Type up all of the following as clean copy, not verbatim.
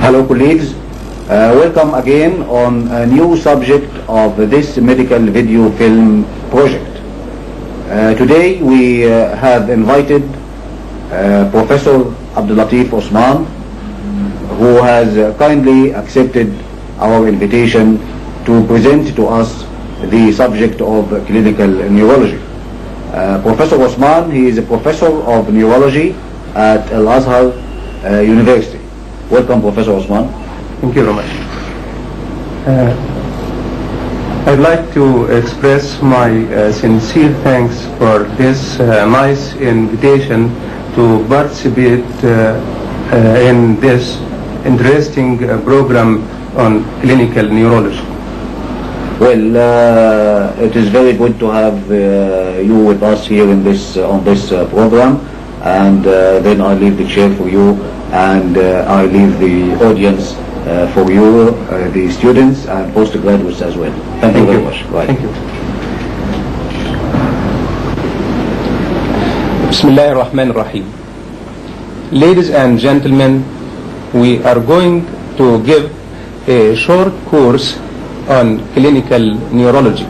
Hello colleagues, welcome again on a new subject of this medical video film project. Today we have invited Professor Abdulatif Osman, who has kindly accepted our invitation to present to us the subject of clinical neurology. Professor Osman, he is a professor of neurology at Al-Azhar University. Welcome, Professor Osman. Thank you very much. I'd like to express my sincere thanks for this nice invitation to participate in this interesting program on clinical neurology. Well, it is very good to have you with us here in this on this program, and then I leave the chair for you, and I leave the audience for you, the students and postgraduates as well. Thank you very much. Right. Thank you. Bismillah ar-Rahman ar-Rahim. Ladies and gentlemen, we are going to give a short course on clinical neurology.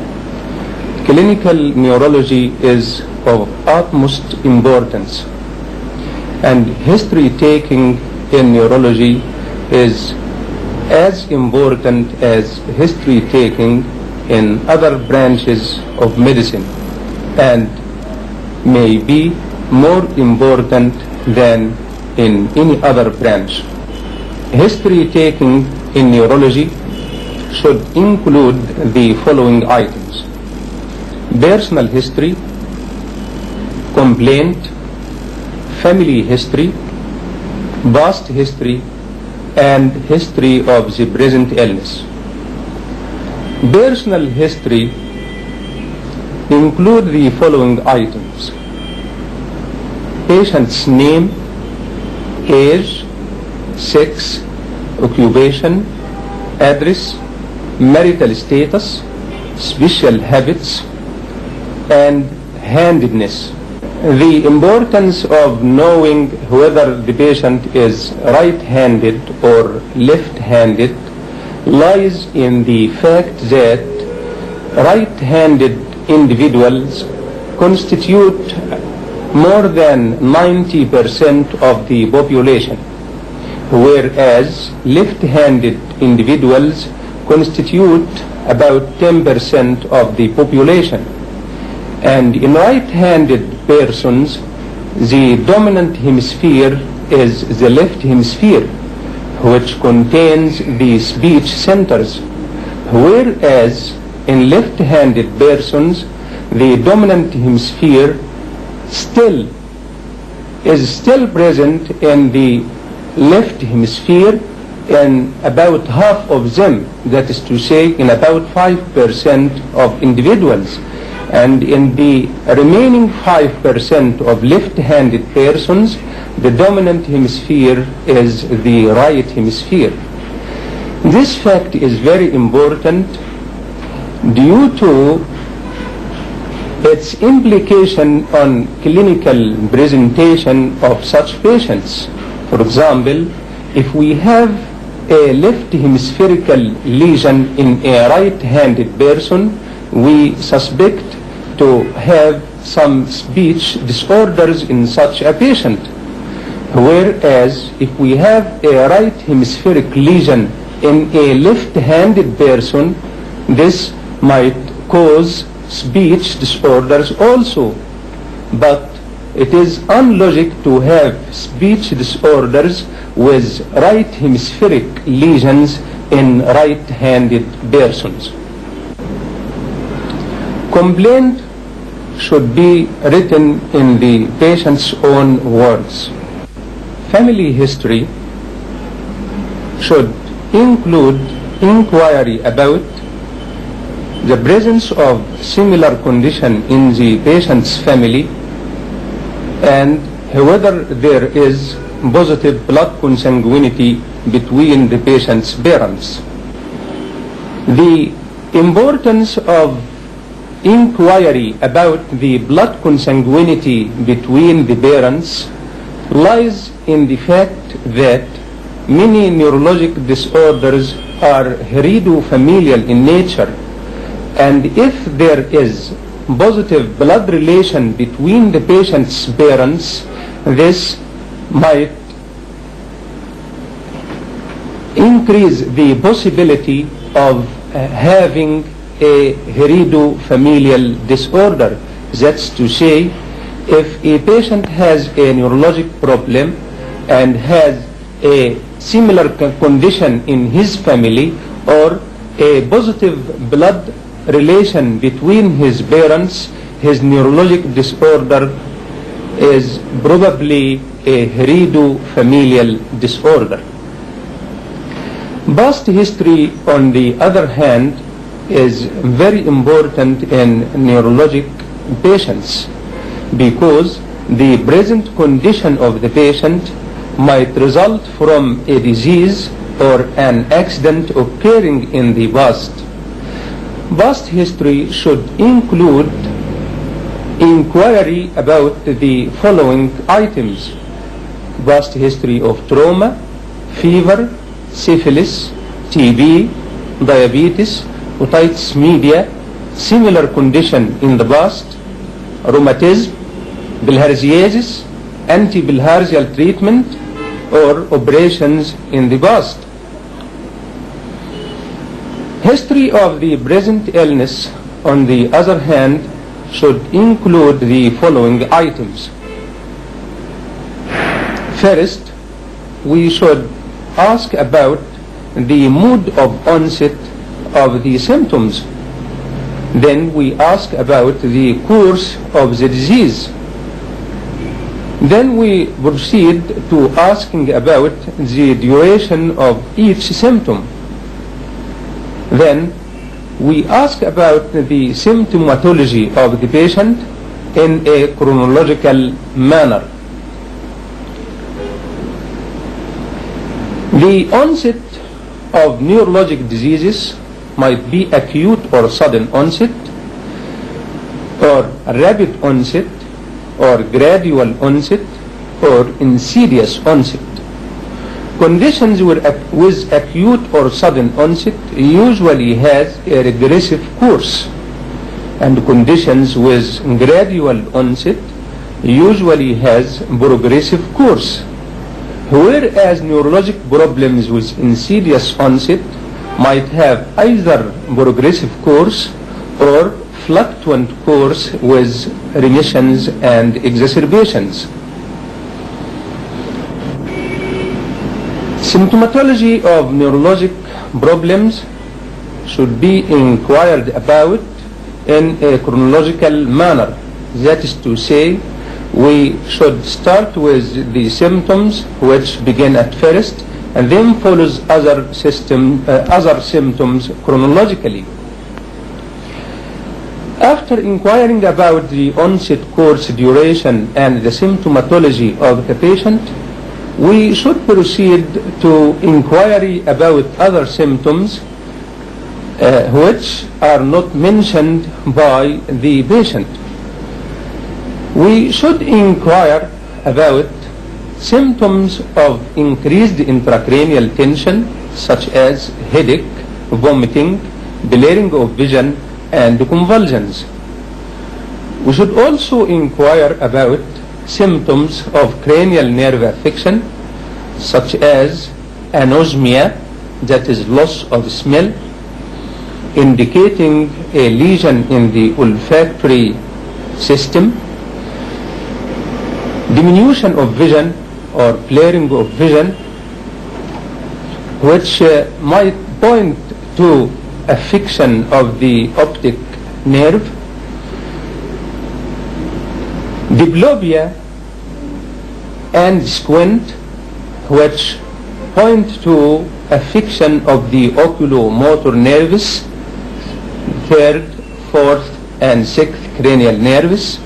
Clinical neurology is of utmost importance, and history taking in neurology is as important as history taking in other branches of medicine, and may be more important than in any other branch. History taking in neurology should include the following items: personal history, complaint, family history, past history, and history of the present illness. Personal history include the following items: patient's name, age, sex, occupation, address, marital status, special habits, and handedness. The importance of knowing whether the patient is right-handed or left-handed lies in the fact that right-handed individuals constitute more than 90% of the population, whereas left-handed individuals constitute about 10% of the population. And in right-handed persons, the dominant hemisphere is the left hemisphere, which contains the speech centers, whereas in left-handed persons, the dominant hemisphere is still present in the left hemisphere in about half of them, that is to say in about 5% of individuals, and in the remaining 5% of left-handed persons, the dominant hemisphere is the right hemisphere. This fact is very important due to its implication on clinical presentation of such patients. For example, if we have a left hemispherical lesion in a right-handed person, we suspect to have some speech disorders in such a patient. Whereas if we have a right hemispheric lesion in a left-handed person, this might cause speech disorders also. But it is unlogic to have speech disorders with right hemispheric lesions in right-handed persons. Complaint should be written in the patient's own words. Family history should include inquiry about the presence of similar condition in the patient's family, and whether there is positive blood consanguinity between the patient's parents. The importance of inquiry about the blood consanguinity between the parents lies in the fact that many neurologic disorders are heredofamilial in nature, and if there is positive blood relation between the patient's parents, this might increase the possibility of having a heredofamilial disorder. That's to say, if a patient has a neurologic problem and has a similar condition in his family, or a positive blood relation between his parents, his neurologic disorder is probably a heredofamilial disorder. Past history, on the other hand, is very important in neurologic patients, because the present condition of the patient might result from a disease or an accident occurring in the past. Past history should include inquiry about the following items: past history of trauma, fever, syphilis, TB, diabetes, otitis media, similar condition in the past, rheumatism, bilharziasis, anti-bilharzial treatment, or operations in the past. History of the present illness, on the other hand, should include the following items. First, we should ask about the mode of onset of the symptoms. Then we ask about the course of the disease. Then we proceed to asking about the duration of each symptom. Then we ask about the symptomatology of the patient in a chronological manner. The onset of neurologic diseases might be acute or sudden onset, or rapid onset, or gradual onset, or insidious onset. Conditions with acute or sudden onset usually has a regressive course, and conditions with gradual onset usually has progressive course, whereas neurologic problems with insidious onset might have either progressive course or fluctuant course with remissions and exacerbations. Symptomatology of neurologic problems should be inquired about in a chronological manner. That is to say, we should start with the symptoms which begin at first and then follows other symptoms chronologically. After inquiring about the onset, course, duration, and the symptomatology of the patient, we should proceed to inquiry about other symptoms which are not mentioned by the patient. We should inquire about symptoms of increased intracranial tension, such as headache, vomiting, blurring of vision, and convulsions. We should also inquire about symptoms of cranial nerve affection, such as anosmia, that is loss of smell, indicating a lesion in the olfactory system, diminution of vision or blurring of vision, which might point to affection of the optic nerve, diplopia and squint, which point to affection of the oculomotor nerves, third, fourth, and sixth cranial nerves,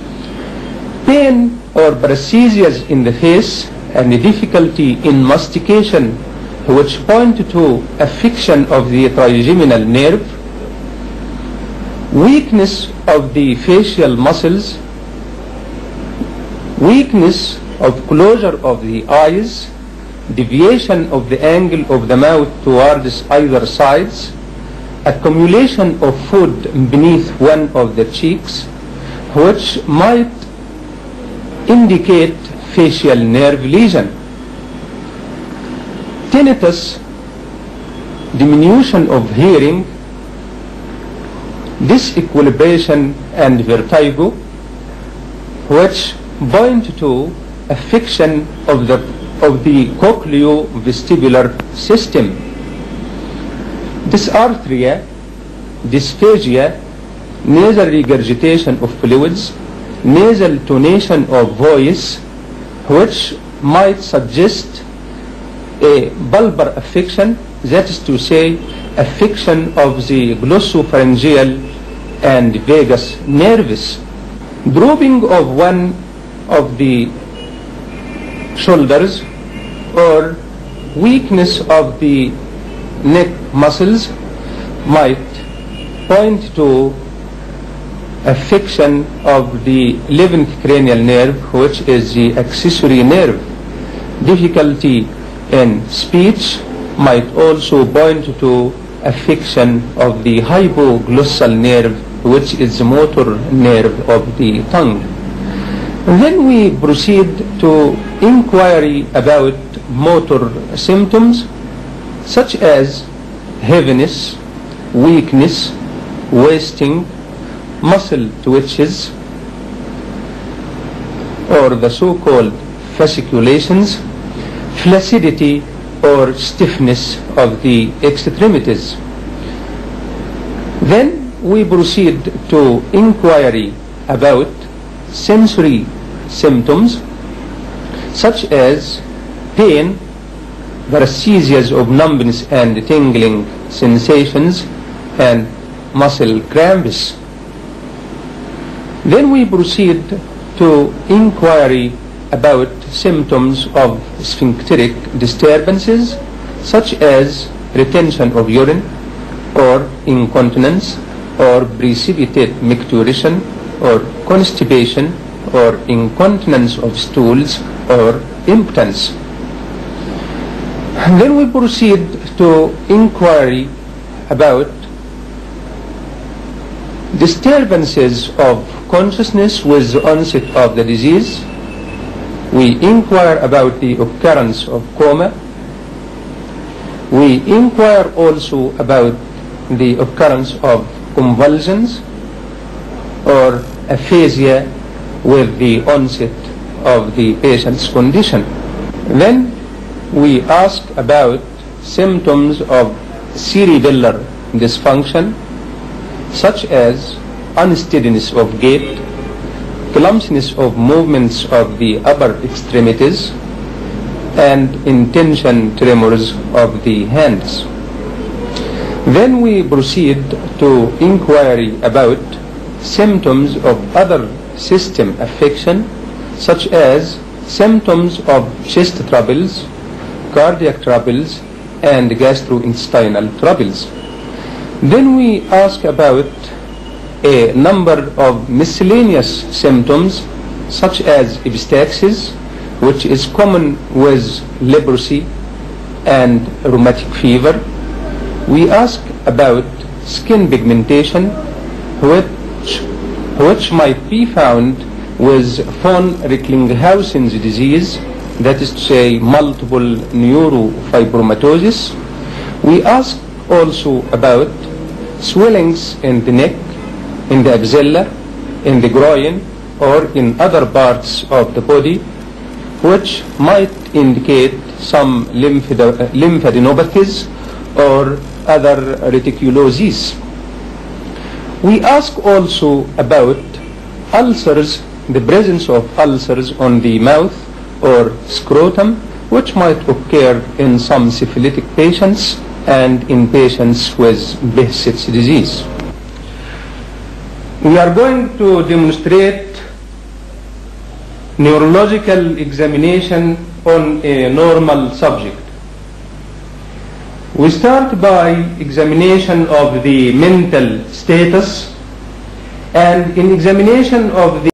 pain or paresthesias in the face and difficulty in mastication, which point to affection of the trigeminal nerve, weakness of the facial muscles, weakness of closure of the eyes, deviation of the angle of the mouth towards either sides, accumulation of food beneath one of the cheeks, which might indicate facial nerve lesion. Tinnitus, diminution of hearing, disequilibration and vertigo, which point to affection of the cochleovestibular system. Dysarthria, dysphagia, nasal regurgitation of fluids, nasal tonation of voice, which might suggest a bulbar affection, that is to say, affection of the glossopharyngeal and vagus nerves. Drooping of one of the shoulders or weakness of the neck muscles might point to affection of the 11th cranial nerve, which is the accessory nerve. Difficulty in speech might also point to affection of the hypoglossal nerve, which is the motor nerve of the tongue. And then we proceed to inquiry about motor symptoms such as heaviness, weakness, wasting, muscle twitches, or the so-called fasciculations, flaccidity or stiffness of the extremities. Then we proceed to inquiry about sensory symptoms such as pain, paresthesias of numbness and tingling sensations, and muscle cramps. Then we proceed to inquiry about symptoms of sphincteric disturbances such as retention of urine or incontinence or precipitate micturition or constipation or incontinence of stools or impotence. And then we proceed to inquiry about disturbances of consciousness with the onset of the disease. We inquire about the occurrence of coma. We inquire also about the occurrence of convulsions or aphasia with the onset of the patient's condition. Then we ask about symptoms of cerebellar dysfunction such as unsteadiness of gait, clumsiness of movements of the upper extremities, and intention tremors of the hands. Then we proceed to inquiry about symptoms of other system affection such as symptoms of chest troubles, cardiac troubles, and gastrointestinal troubles. Then we ask about a number of miscellaneous symptoms such as epistaxis, which is common with leprosy and rheumatic fever. We ask about skin pigmentation, which might be found with von Recklinghausen's disease, that is to say multiple neurofibromatosis. We ask also about swellings in the neck, in the axilla, in the groin, or in other parts of the body, which might indicate some lymphadenopathies or other reticuloses. We ask also about ulcers, the presence of ulcers on the mouth or scrotum, which might occur in some syphilitic patients and in patients with Behçet's disease. We are going to demonstrate neurological examination on a normal subject. We start by examination of the mental status, and in examination of the